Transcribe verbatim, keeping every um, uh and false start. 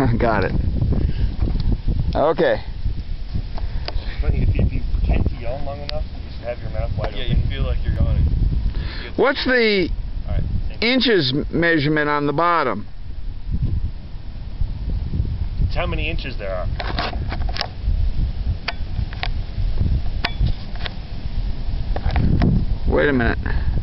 Got it. Okay. Funny, if you, if you pretend to yawn long enough, you just have your mouth wide Yeah, open. you feel like you're yawning. What's the Alright, same. inches measurement on the bottom? It's how many inches there are. Wait a minute.